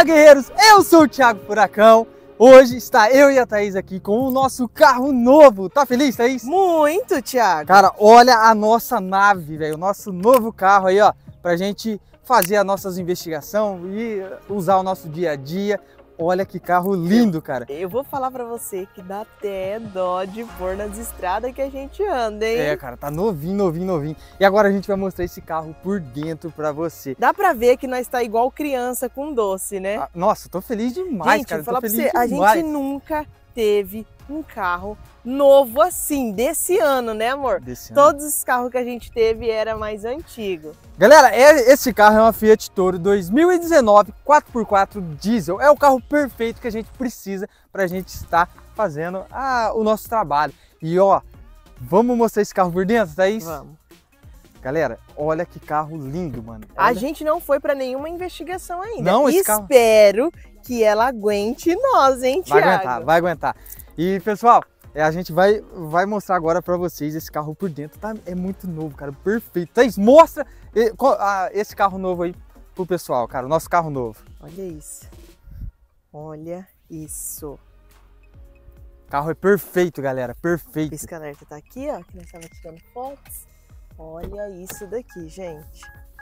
guerreiros, eu sou o Thiago Furacão. Hoje está eu e a Thaís aqui com o nosso carro novo. Tá feliz, Thaís? Muito, Thiago. Cara, olha a nossa nave, velho, o nosso novo carro aí, ó, pra gente fazer as nossas investigações e usar o nosso dia a dia. Olha que carro lindo, cara. Eu vou falar pra você que dá até dó de pôr nas estradas que a gente anda, hein? É, cara, tá novinho, novinho, novinho. E agora a gente vai mostrar esse carro por dentro pra você. Dá pra ver que nós tá igual criança com doce, né? Ah, nossa, tô feliz demais, Gente, cara. vou falar Tô pra feliz você, demais. a gente nunca teve um carro novo assim, desse ano, né, amor? Desse ano. Todos os carros que a gente teve era mais antigo. Galera, esse carro é uma Fiat Toro 2019 4x4 diesel. É o carro perfeito que a gente precisa pra gente estar fazendo o nosso trabalho. E ó, vamos mostrar esse carro por dentro, Thaís? Vamos. Galera, olha que carro lindo, mano. A Olha. gente não foi pra nenhuma investigação ainda. Não, esse carro... Espero que ela aguente nós, hein, Vai Thiago? aguentar, vai aguentar. E pessoal, a gente vai mostrar agora pra vocês esse carro por dentro, tá? É muito novo, cara, perfeito. Thaís, mostra esse carro novo aí pro pessoal, cara, o nosso carro novo. Olha isso. Olha isso. O carro é perfeito, galera, perfeito. Pisca-alerta tá aqui, ó, que nós estamos tirando fotos. Olha isso daqui, gente.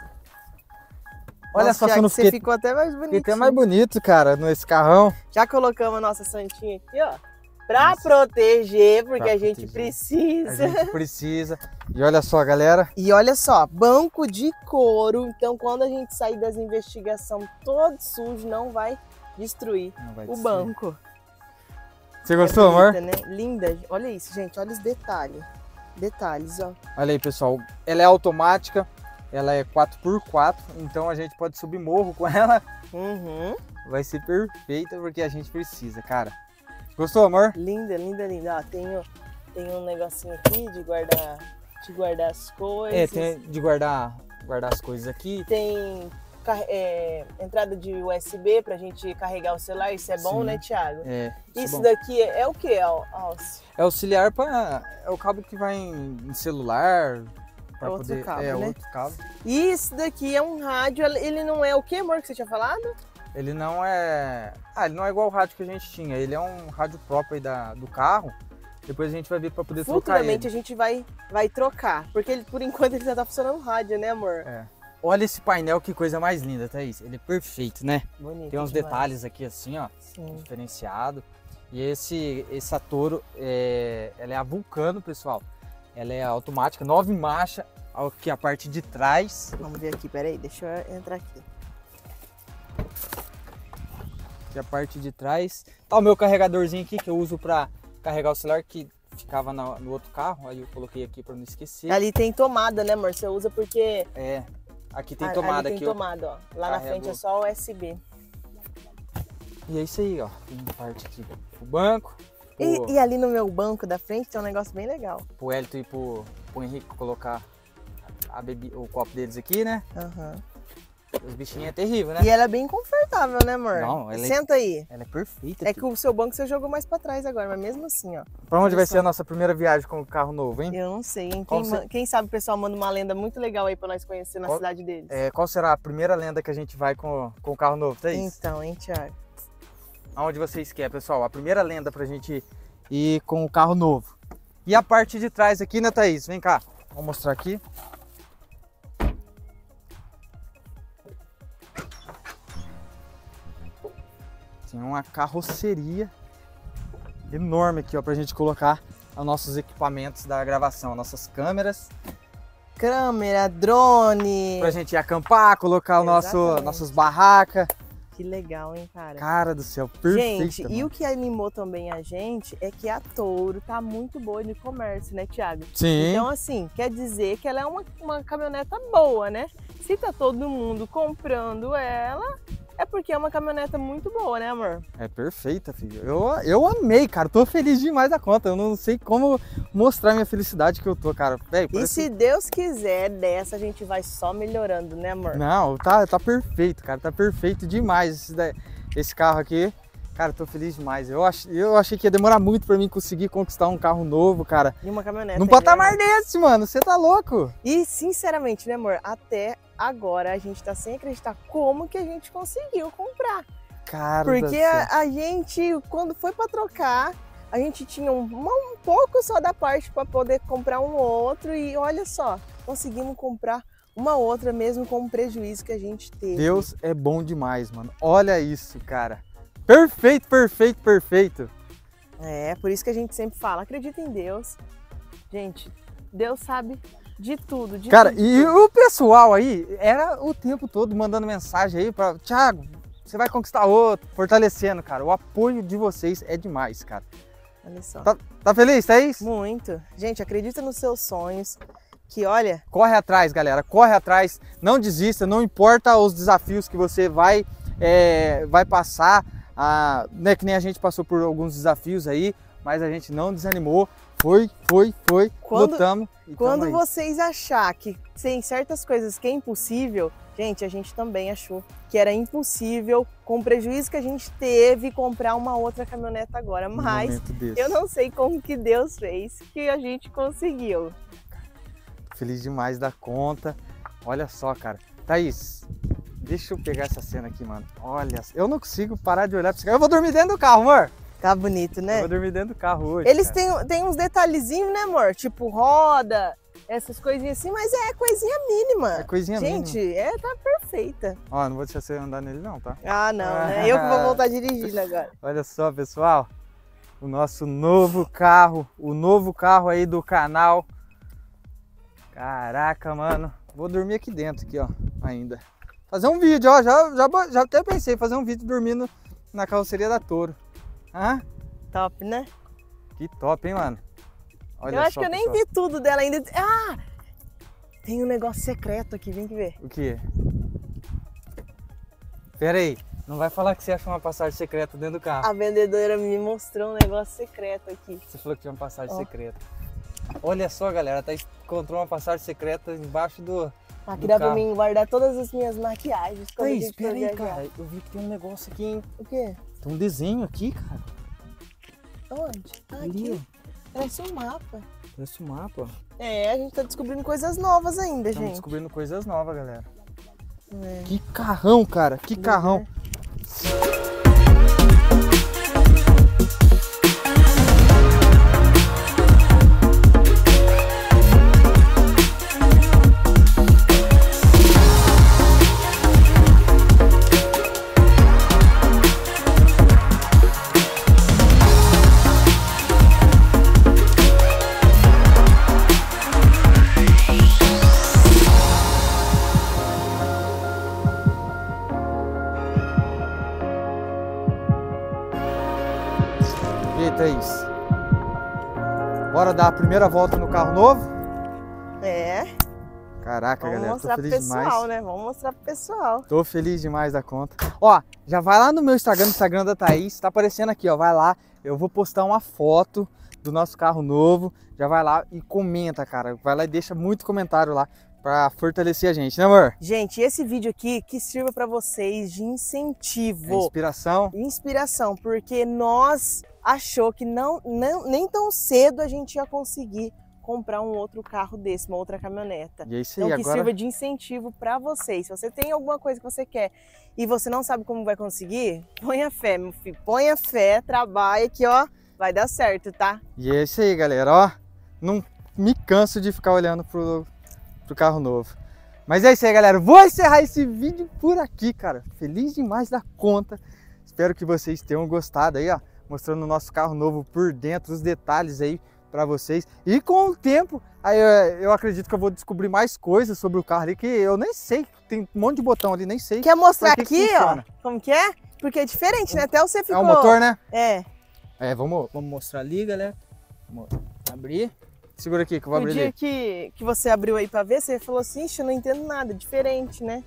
Olha Nossa, só, Thiago, não você fiquei ficou até mais bonito. até mais bonito, cara, nesse carrão. Já colocamos a nossa santinha aqui, ó, pra proteger, porque Pra a gente proteger. precisa. A gente precisa. E olha só, galera. E olha só, banco de couro. Então, quando a gente sair das investigações todo sujo, não vai destruir Não vai o destruir. banco. Você gostou, amor? Bonita, né? Linda. Olha isso, gente. Olha os detalhes. Detalhes, ó. Olha aí, pessoal. Ela é automática, ela é 4x4, então a gente pode subir morro com ela. Uhum. Vai ser perfeita porque a gente precisa, cara. Gostou, amor? Linda, linda, linda. Ó, tem um negocinho aqui de guardar as coisas. É, tem de guardar as coisas aqui. Tem entrada de USB pra gente carregar o celular. Isso é bom, Sim. né, Thiago? É, Isso bom. daqui é o que? É auxiliar para... É o cabo que vai em celular. Pra Outro poder, cabo, né? outro cabo. E isso daqui é um rádio. Ele não é o que, amor, que você tinha falado? Ele não é... ele não é igual o rádio que a gente tinha. Ele é um rádio próprio aí do carro. Depois a gente vai ver para poder trocar Futuramente ele. a gente vai trocar. Porque por enquanto ele já tá funcionando rádio, né, amor? É. Olha esse painel, que coisa mais linda, Thaís. Ele é perfeito, né? Bonito. Tem uns demais. detalhes aqui assim, ó. Sim. Diferenciado. E essa Toro, ela é a Vulcano, pessoal. Ela é automática, 9 marchas. Aqui a parte de trás. Vamos ver aqui, peraí, deixa eu entrar aqui. Aqui a parte de trás. Tá o meu carregadorzinho aqui que eu uso para carregar o celular, que ficava no outro carro. Aí eu coloquei aqui para não esquecer. Ali tem tomada, né, amor? Você usa porque... Aqui tem tomada. Ali tem tomada, ó. Lá na frente é só USB. E é isso aí, ó. Tem parte aqui pro banco. E ali no meu banco da frente tem um negócio bem legal. Pro Elton e pro Henrique colocar o copo deles aqui, né? Uhum. Os bichinhos é terrível, né? E ela é bem confortável, né, amor? Não, ela Senta aí. Ela é perfeita. É que o seu banco você jogou mais pra trás agora, mas mesmo assim, ó. Pra onde Olha vai só. ser a nossa primeira viagem com o carro novo, hein? Eu não sei, hein? Qual Quem sabe o pessoal manda uma lenda muito legal aí pra nós conhecer na cidade deles. Qual será a primeira lenda que a gente vai com o carro novo, Thaís? Então, hein, Thiago? Aonde vocês querem, pessoal? A primeira lenda pra gente ir com o carro novo. E a parte de trás aqui, né, Thaís? Vem cá. Vou mostrar aqui. Tem uma carroceria enorme aqui, ó, pra gente colocar os nossos equipamentos da gravação, nossas câmeras. Câmera, drone. Pra gente ir acampar, colocar nossas barracas. Que legal, hein, cara? Cara do céu, perfeito. Gente, e o que animou também a gente é que a Toro tá muito boa de comércio, né, Thiago? Sim. Então, assim, quer dizer que ela é uma caminhoneta boa, né? Se tá todo mundo comprando ela, é porque é uma caminhoneta muito boa, né, amor? É perfeita, filho. Eu amei, cara. Tô feliz demais da conta. Eu não sei como mostrar minha felicidade que eu tô, cara. Véio, E se Deus quiser, dessa a gente vai só melhorando, né, amor? Não, tá perfeito, cara. Tá perfeito demais esse carro aqui. Cara, tô feliz demais. Eu achei que ia demorar muito pra mim conseguir conquistar um carro novo, cara. E uma caminhonete. Num patamar desse, mano. Você tá louco? E, sinceramente, né, amor? Até agora a gente tá sem acreditar como que a gente conseguiu comprar. Cara Porque do céu. a gente, quando foi para trocar, a gente tinha um pouco só da parte para poder comprar um outro e olha só, conseguimos comprar uma outra mesmo com o prejuízo que a gente teve. Deus é bom demais, mano. Olha isso, cara. Perfeito, perfeito, perfeito. É, por isso que a gente sempre fala, acredita em Deus. Gente, Deus sabe de tudo, de Cara, tudo. e o pessoal aí era o tempo todo mandando mensagem aí pra Thiago, você vai conquistar outro, fortalecendo, cara. O apoio de vocês é demais, cara. Olha só. Tá feliz, Thaís? Muito. Gente, acredita nos seus sonhos, que olha... Corre atrás, galera, corre atrás. Não desista, não importa os desafios que você vai passar. Né, que nem a gente passou por alguns desafios aí, mas a gente não desanimou. Foi, lutamos. Quando vocês achar que tem certas coisas que é impossível, gente, a gente também achou que era impossível, com o prejuízo que a gente teve, comprar uma outra caminhoneta agora. Mas eu não sei como que Deus fez, que a gente conseguiu. Feliz demais da conta. Olha só, cara. Thaís, deixa eu pegar essa cena aqui, mano. Olha, eu não consigo parar de olhar pra esse carro. Eu vou dormir dentro do carro, amor. Tá bonito, né? Eu vou dormir dentro do carro hoje. Eles têm uns detalhezinhos, né, amor? Tipo roda, essas coisinhas assim, mas é coisinha mínima. É coisinha mínima. Gente, tá perfeita. Ó, não vou deixar você andar nele não, tá? Ah, não, né? Eu que vou voltar dirigindo agora. Olha só, pessoal. O nosso novo carro. O novo carro aí do canal. Caraca, mano. Vou dormir aqui dentro, aqui, ó, ainda. Fazer um vídeo, ó. Já até pensei em fazer um vídeo dormindo na carroceria da Toro. Hã? Top, né? Que top, hein, mano? Olha eu acho só, que eu nem vi tudo dela ainda. Ah! Tem um negócio secreto aqui, vem que ver. O que? Pera aí, não vai falar que você achou uma passagem secreta dentro do carro. A vendedora me mostrou um negócio secreto aqui. Você falou que tinha uma passagem secreta. Olha só, galera, encontrou uma passagem secreta embaixo do Aqui dá pra mim guardar todas as minhas maquiagens. Espera aí, cara. Eu vi que tem um negócio aqui, hein? O quê? Tem um desenho aqui, cara. Onde? Ah, aqui. Parece um mapa. Parece um mapa. É, a gente tá descobrindo coisas novas ainda, Estamos gente. descobrindo coisas novas, galera. É. Que carrão, cara. Que carrão. Thaís, bora dar a primeira volta no carro novo? É. Caraca, galera, tô feliz demais. Vamos mostrar pro pessoal, né? Vamos mostrar pro pessoal. Tô feliz demais da conta. Ó, já vai lá no meu Instagram, no Instagram da Thaís, tá aparecendo aqui, ó, vai lá. Eu vou postar uma foto do nosso carro novo, já vai lá e comenta, cara. Vai lá e deixa muito comentário lá pra fortalecer a gente, né, amor? Gente, esse vídeo aqui que sirva pra vocês de incentivo. Inspiração. Inspiração, porque nós achou que nem tão cedo a gente ia conseguir comprar um outro carro desse, uma outra caminhoneta. E é isso aí, então que agora... sirva de incentivo para vocês. Se você tem alguma coisa que você quer e você não sabe como vai conseguir, ponha fé, meu filho. Ponha fé, trabalha que, ó, vai dar certo, tá? E é isso aí, galera, ó. Não me canso de ficar olhando pro carro novo. Mas é isso aí, galera. Vou encerrar esse vídeo por aqui, cara. Feliz demais da conta. Espero que vocês tenham gostado aí, ó. Mostrando o nosso carro novo por dentro, os detalhes aí para vocês. E com o tempo, aí eu acredito que eu vou descobrir mais coisas sobre o carro ali, que eu nem sei, tem um monte de botão ali, nem sei. Quer mostrar aqui, ó, como que é? Porque é diferente, né? Até você ficou... É o motor, né? É. É, vamos mostrar ali, galera. Vamos abrir. Segura aqui que eu vou abrir ali. O dia que você abriu aí para ver, você falou assim, ixi, eu não entendo nada, diferente, né?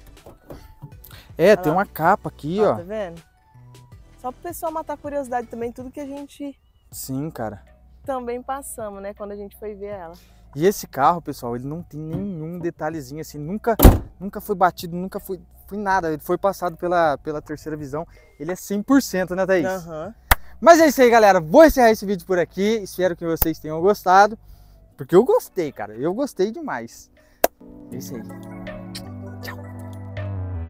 É, tem uma capa aqui, ó. Tá vendo? Só pro pessoal matar a curiosidade também, tudo que a gente... Sim, cara. Também passamos, né, quando a gente foi ver ela. E esse carro, pessoal, ele não tem nenhum detalhezinho assim, nunca foi batido, nunca foi nada. Ele foi passado pela terceira visão. Ele é 100%, né, Thaís? Aham. Mas é isso aí, galera. Vou encerrar esse vídeo por aqui. Espero que vocês tenham gostado. Porque eu gostei, cara. Eu gostei demais. É isso aí.